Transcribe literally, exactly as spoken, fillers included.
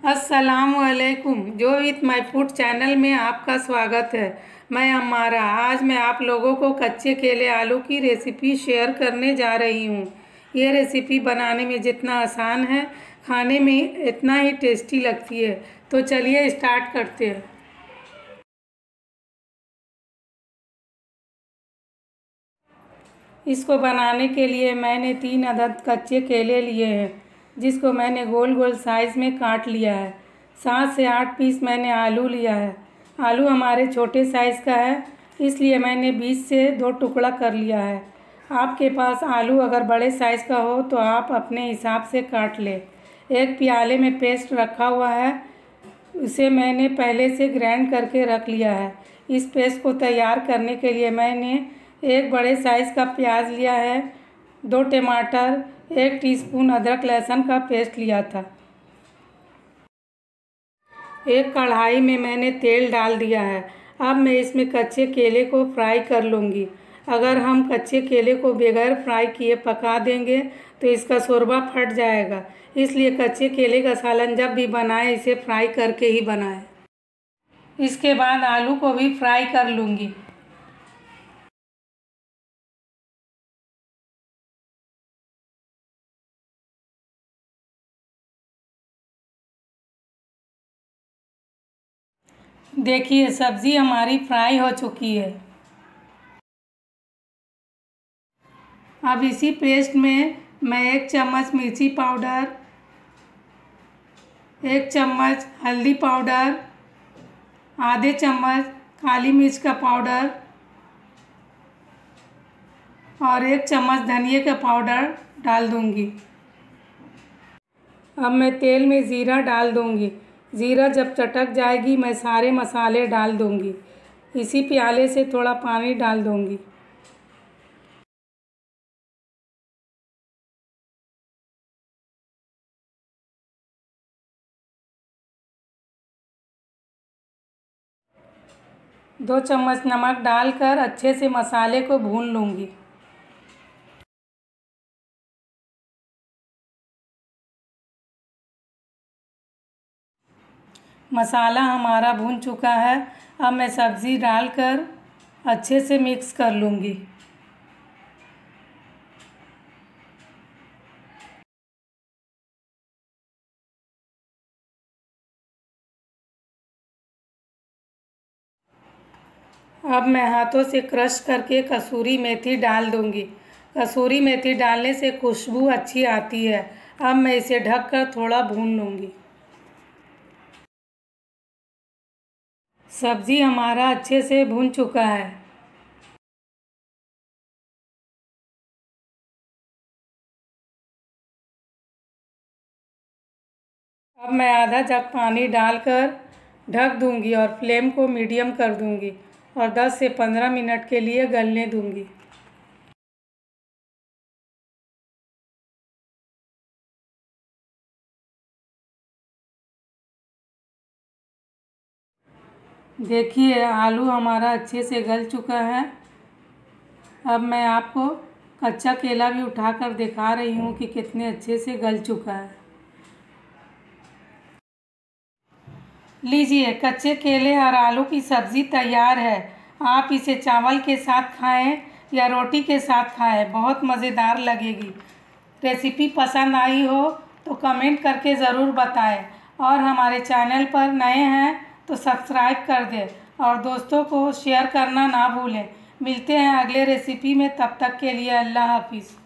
अस्सलामुअलैकुम। जो with my food channel में आपका स्वागत है। मैं अम्मारा। आज मैं आप लोगों को कच्चे केले आलू की रेसिपी शेयर करने जा रही हूँ। ये रेसिपी बनाने में जितना आसान है, खाने में इतना ही टेस्टी लगती है। तो चलिए स्टार्ट करते हैं। इसको बनाने के लिए मैंने तीन अदद कच्चे केले लिए हैं, जिसको मैंने गोल गोल साइज़ में काट लिया है। सात से आठ पीस मैंने आलू लिया है। आलू हमारे छोटे साइज़ का है, इसलिए मैंने बीस से दो टुकड़ा कर लिया है। आपके पास आलू अगर बड़े साइज़ का हो तो आप अपने हिसाब से काट लें। एक प्याले में पेस्ट रखा हुआ है, उसे मैंने पहले से ग्राइंड करके रख लिया है। इस पेस्ट को तैयार करने के लिए मैंने एक बड़े साइज़ का प्याज लिया है, दो टमाटर, एक टीस्पून अदरक लहसुन का पेस्ट लिया था। एक कढ़ाई में मैंने तेल डाल दिया है। अब मैं इसमें कच्चे केले को फ्राई कर लूँगी। अगर हम कच्चे केले को बगैर फ्राई किए पका देंगे तो इसका शोरबा फट जाएगा, इसलिए कच्चे केले का सालन जब भी बनाएं इसे फ्राई करके ही बनाएं। इसके बाद आलू को भी फ्राई कर लूँगी। देखिए सब्ज़ी हमारी फ्राई हो चुकी है। अब इसी पेस्ट में मैं एक चम्मच मिर्ची पाउडर, एक चम्मच हल्दी पाउडर, आधे चम्मच काली मिर्च का पाउडर और एक चम्मच धनिया का पाउडर डाल दूंगी। अब मैं तेल में ज़ीरा डाल दूंगी। ज़ीरा जब चटक जाएगी मैं सारे मसाले डाल दूंगी। इसी प्याले से थोड़ा पानी डाल दूंगी। दो चम्मच नमक डालकर अच्छे से मसाले को भून लूँगी। मसाला हमारा भून चुका है। अब मैं सब्ज़ी डालकर अच्छे से मिक्स कर लूँगी। अब मैं हाथों से क्रश करके कसूरी मेथी डाल दूँगी। कसूरी मेथी डालने से खुशबू अच्छी आती है। अब मैं इसे ढककर थोड़ा भून लूँगी। सब्ज़ी हमारा अच्छे से भून चुका है। अब मैं आधा जग पानी डालकर ढक दूँगी और फ्लेम को मीडियम कर दूँगी और दस से पंद्रह मिनट के लिए गलने दूँगी। देखिए आलू हमारा अच्छे से गल चुका है। अब मैं आपको कच्चा केला भी उठाकर दिखा रही हूँ कि कितने अच्छे से गल चुका है। लीजिए कच्चे केले और आलू की सब्ज़ी तैयार है। आप इसे चावल के साथ खाएं या रोटी के साथ खाएं, बहुत मज़ेदार लगेगी। रेसिपी पसंद आई हो तो कमेंट करके ज़रूर बताएं और हमारे चैनल पर नए हैं तो सब्सक्राइब कर दें और दोस्तों को शेयर करना ना भूलें। मिलते हैं अगले रेसिपी में, तब तक के लिए अल्लाह हाफिज़।